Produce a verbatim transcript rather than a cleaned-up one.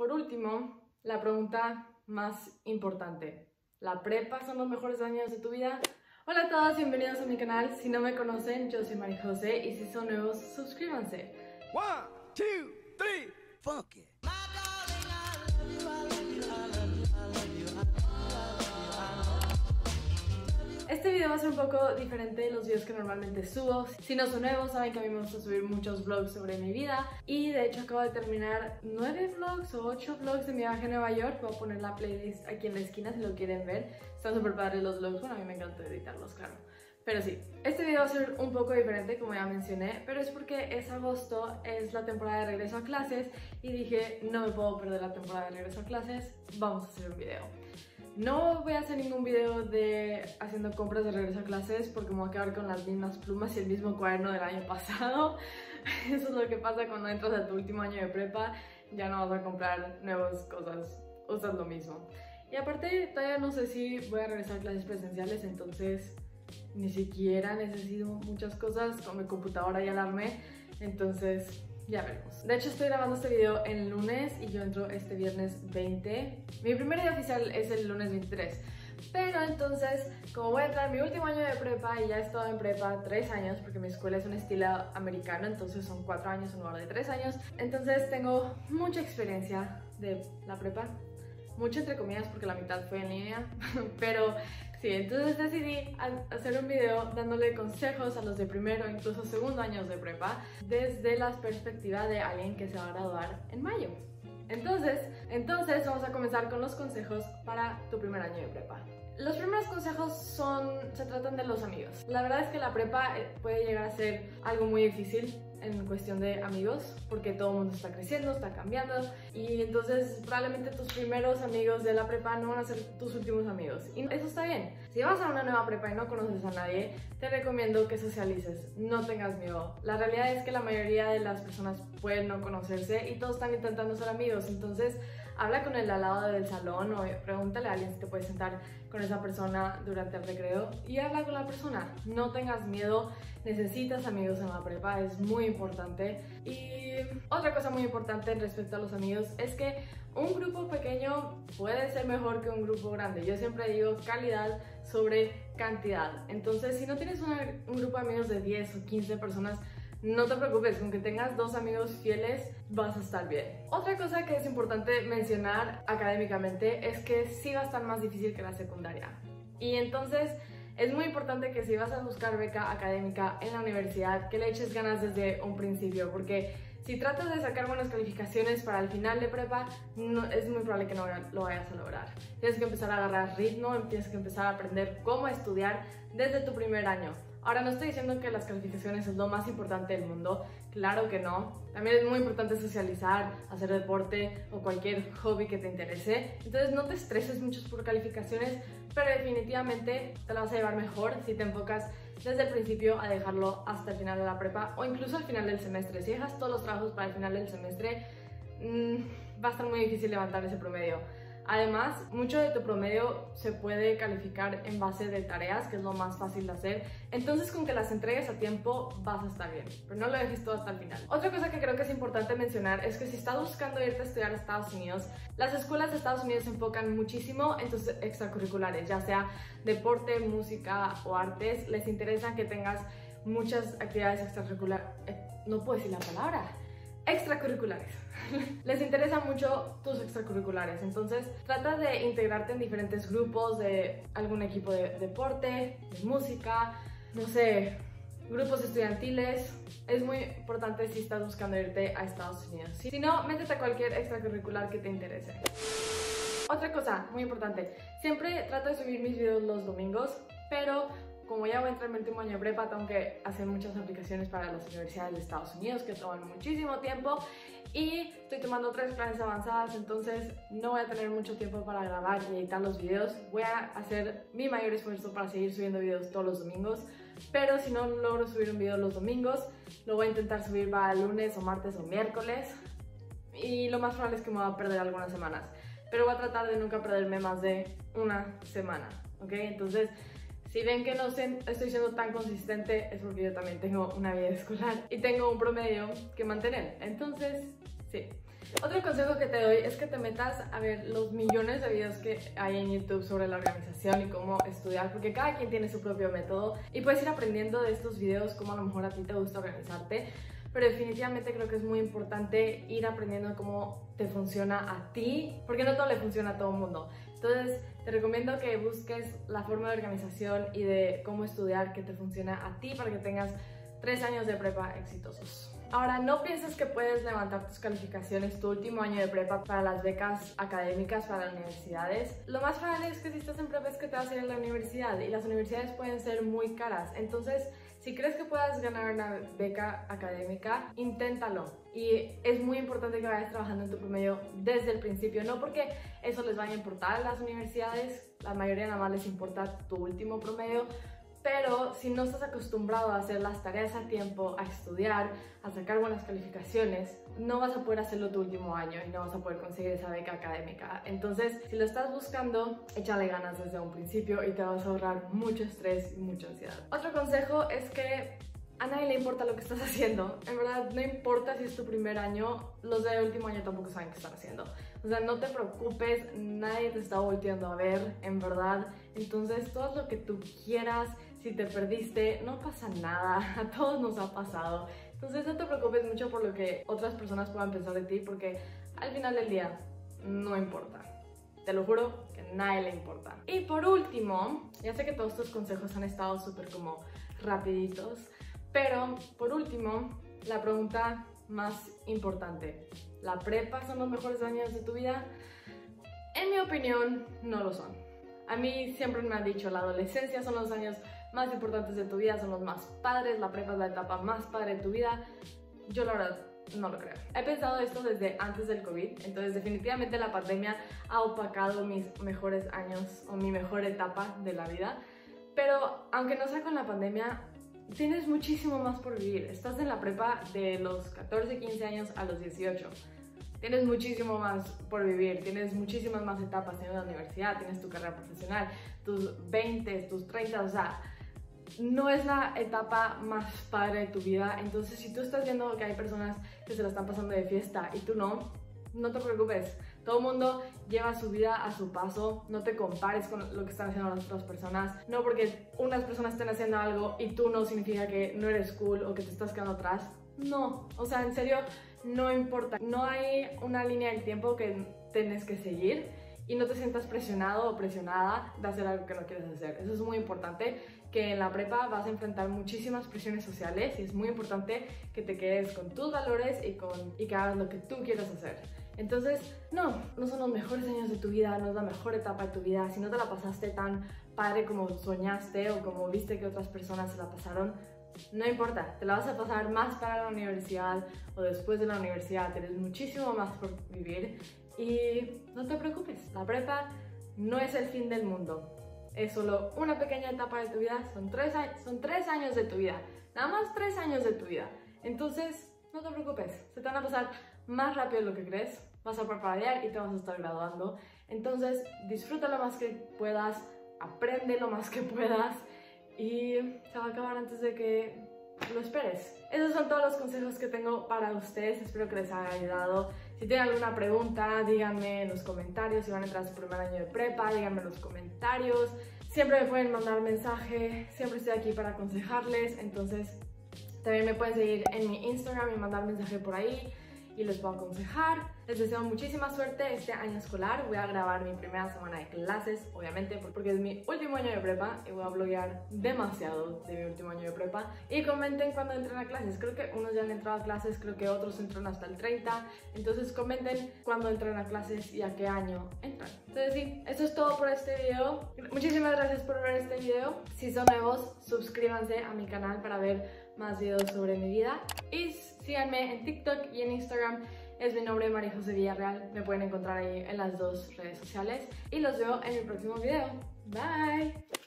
por último, la pregunta más importante. ¿La prepa son los mejores años de tu vida? Hola a todos, bienvenidos a mi canal. Si no me conocen, yo soy María José y si son nuevos, suscríbanse. One, two, three, fuck it. Este video va a ser un poco diferente de los videos que normalmente subo. Si no son nuevos, saben que a mí me gusta subir muchos vlogs sobre mi vida. Y de hecho acabo de terminar nueve vlogs o ocho vlogs de mi viaje a Nueva York. Voy a poner la playlist aquí en la esquina si lo quieren ver. Están súper padres los vlogs, bueno, a mí me encanta editarlos, claro. Pero sí, este video va a ser un poco diferente, como ya mencioné, pero es porque es agosto, es la temporada de regreso a clases y dije, no me puedo perder la temporada de regreso a clases, vamos a hacer un video. No voy a hacer ningún video de haciendo compras de regreso a clases porque me voy a quedar con las mismas plumas y el mismo cuaderno del año pasado. Eso es lo que pasa cuando entras a tu último año de prepa, ya no vas a comprar nuevas cosas, usas lo mismo. Y aparte, todavía no sé si voy a regresar a clases presenciales, entonces ni siquiera necesito muchas cosas con mi computadora y alarme, entonces ya veremos. De hecho estoy grabando este video el lunes y yo entro este viernes veinte. Mi primer día oficial es el lunes veintitrés. Pero entonces, como voy a entrar en mi último año de prepa y ya he estado en prepa tres años, porque mi escuela es un estilo americano, entonces son cuatro años en lugar de tres años, entonces tengo mucha experiencia de la prepa. Mucho entre comillas porque la mitad fue en línea, pero sí, entonces decidí hacer un video dándole consejos a los de primero o incluso segundo años de prepa desde la perspectiva de alguien que se va a graduar en mayo. Entonces, entonces vamos a comenzar con los consejos para tu primer año de prepa. Los primeros consejos son, se tratan de los amigos. La verdad es que la prepa puede llegar a ser algo muy difícil en cuestión de amigos, porque todo el mundo está creciendo, está cambiando, y entonces probablemente tus primeros amigos de la prepa no van a ser tus últimos amigos, y eso está bien. Si vas a una nueva prepa y no conoces a nadie, te recomiendo que socialices, no tengas miedo. La realidad es que la mayoría de las personas pueden no conocerse y todos están intentando ser amigos, entonces habla con el de al lado del salón o pregúntale a alguien si te puedes sentar con esa persona durante el recreo y habla con la persona. No tengas miedo, necesitas amigos en la prepa, es muy importante. Y otra cosa muy importante respecto a los amigos es que un grupo pequeño puede ser mejor que un grupo grande. Yo siempre digo calidad sobre cantidad. Entonces, si no tienes una, un grupo de amigos de diez o quince personas, no te preocupes, con que tengas dos amigos fieles vas a estar bien. Otra cosa que es importante mencionar académicamente es que sí va a estar más difícil que la secundaria. Y entonces es muy importante que si vas a buscar beca académica en la universidad, que le eches ganas desde un principio, porque si tratas de sacar buenas calificaciones para el final de prepa, no, es muy probable que no lo vayas a lograr. Tienes que empezar a agarrar ritmo, tienes que empezar a aprender cómo estudiar desde tu primer año. Ahora, no estoy diciendo que las calificaciones es lo más importante del mundo, claro que no. También es muy importante socializar, hacer deporte o cualquier hobby que te interese. Entonces no te estreses mucho por calificaciones, pero definitivamente te la vas a llevar mejor si te enfocas desde el principio a dejarlo hasta el final de la prepa o incluso al final del semestre. Si dejas todos los trabajos para el final del semestre, mmm, va a estar muy difícil levantar ese promedio. Además, mucho de tu promedio se puede calificar en base de tareas, que es lo más fácil de hacer. Entonces, con que las entregues a tiempo, vas a estar bien. Pero no lo dejes todo hasta el final. Otra cosa que creo que es importante mencionar es que si estás buscando irte a estudiar a Estados Unidos, las escuelas de Estados Unidos se enfocan muchísimo en tus extracurriculares, ya sea deporte, música o artes. Les interesa que tengas muchas actividades extracurriculares. No puedo decir la palabra. Extracurriculares. Les interesa mucho tus extracurriculares, entonces trata de integrarte en diferentes grupos de algún equipo de deporte, de música, no sé, grupos estudiantiles. Es muy importante si estás buscando irte a Estados Unidos. Si no, métete a cualquier extracurricular que te interese. Otra cosa muy importante, siempre trato de subir mis videos los domingos, pero como ya voy a entrar en mi último año de prepa, tengo que hacer muchas aplicaciones para las universidades de Estados Unidos que toman muchísimo tiempo y estoy tomando tres clases avanzadas, entonces no voy a tener mucho tiempo para grabar y editar los videos. Voy a hacer mi mayor esfuerzo para seguir subiendo videos todos los domingos, pero si no logro subir un video los domingos, lo voy a intentar subir para lunes o martes o miércoles y lo más probable es que me voy a perder algunas semanas, pero voy a tratar de nunca perderme más de una semana, ¿ok? Entonces, si ven que no estoy siendo tan consistente es porque yo también tengo una vida escolar y tengo un promedio que mantener. Entonces, sí. Otro consejo que te doy es que te metas a ver los millones de videos que hay en YouTube sobre la organización y cómo estudiar, porque cada quien tiene su propio método y puedes ir aprendiendo de estos videos cómo a lo mejor a ti te gusta organizarte. Pero definitivamente creo que es muy importante ir aprendiendo cómo te funciona a ti, porque no todo le funciona a todo el mundo. Entonces te recomiendo que busques la forma de organización y de cómo estudiar que te funciona a ti para que tengas tres años de prepa exitosos. Ahora, no pienses que puedes levantar tus calificaciones tu último año de prepa para las becas académicas para las universidades. Lo más probable es que si estás en prepa es que te vas a ir a la universidad y las universidades pueden ser muy caras. Entonces, si crees que puedas ganar una beca académica, inténtalo. Y es muy importante que vayas trabajando en tu promedio desde el principio, no porque eso les vaya a importar a las universidades, la mayoría nada más les importa tu último promedio. Pero si no estás acostumbrado a hacer las tareas a tiempo, a estudiar, a sacar buenas calificaciones, no vas a poder hacerlo tu último año y no vas a poder conseguir esa beca académica. Entonces, si lo estás buscando, échale ganas desde un principio y te vas a ahorrar mucho estrés y mucha ansiedad. Otro consejo es que a nadie le importa lo que estás haciendo. En verdad, no importa si es tu primer año, los de último año tampoco saben qué están haciendo. O sea, no te preocupes, nadie te está volteando a ver, en verdad. Entonces, todo lo que tú quieras, si te perdiste, no pasa nada, a todos nos ha pasado. Entonces no te preocupes mucho por lo que otras personas puedan pensar de ti, porque al final del día no importa. Te lo juro que a nadie le importa. Y por último, ya sé que todos estos consejos han estado súper como rapiditos, pero por último, la pregunta más importante. ¿La prepa son los mejores años de tu vida? En mi opinión, no lo son. A mí siempre me han dicho, la adolescencia son los años más importantes de tu vida, son los más padres, la prepa es la etapa más padre de tu vida. Yo la verdad no lo creo. He pensado esto desde antes del COVID, entonces definitivamente la pandemia ha opacado mis mejores años o mi mejor etapa de la vida. Pero aunque no sea con la pandemia, tienes muchísimo más por vivir. Estás en la prepa de los catorce, quince años a los dieciocho. Tienes muchísimo más por vivir, tienes muchísimas más etapas, tienes la universidad, tienes tu carrera profesional, tus veinte, tus treinta, o sea, no es la etapa más padre de tu vida. Entonces, si tú estás viendo que hay personas que se la están pasando de fiesta y tú no, no te preocupes. Todo el mundo lleva su vida a su paso, no te compares con lo que están haciendo las otras personas. No porque unas personas estén haciendo algo y tú no, significa que no eres cool o que te estás quedando atrás. No, o sea, en serio, no importa. No hay una línea del tiempo que tienes que seguir y no te sientas presionado o presionada de hacer algo que no quieres hacer. Eso es muy importante, que en la prepa vas a enfrentar muchísimas presiones sociales y es muy importante que te quedes con tus valores y, con, y que hagas lo que tú quieras hacer. Entonces, no, no son los mejores años de tu vida, no es la mejor etapa de tu vida. Si no te la pasaste tan padre como soñaste o como viste que otras personas se la pasaron, no importa, te la vas a pasar más para la universidad o después de la universidad, tienes muchísimo más por vivir y no te preocupes, la prepa no es el fin del mundo, es solo una pequeña etapa de tu vida, son tres, son tres años de tu vida, nada más tres años de tu vida, entonces no te preocupes, se te van a pasar más rápido de lo que crees, vas a parpadear y te vas a estar graduando, entonces disfruta lo más que puedas, aprende lo más que puedas y se va a acabar antes de que lo esperes. Esos son todos los consejos que tengo para ustedes, espero que les haya ayudado. Si tienen alguna pregunta, díganme en los comentarios. Si van a entrar a su primer año de prepa, díganme en los comentarios. Siempre me pueden mandar mensaje, siempre estoy aquí para aconsejarles. Entonces también me pueden seguir en mi Instagram y mandar mensaje por ahí y les puedo aconsejar. Les deseo muchísima suerte este año escolar. Voy a grabar mi primera semana de clases, obviamente, porque es mi último año de prepa y voy a bloguear demasiado de mi último año de prepa. Y comenten cuando entren a clases. Creo que unos ya han entrado a clases, creo que otros entran hasta el treinta. Entonces comenten cuando entran a clases y a qué año entran. Entonces sí, eso es todo por este video. Muchísimas gracias por ver este video. Si son nuevos, suscríbanse a mi canal para ver más videos sobre mi vida. Y síganme en TikTok y en Instagram. Es mi nombre, María José Villarreal. Me pueden encontrar ahí en las dos redes sociales. Y los veo en mi próximo video. Bye.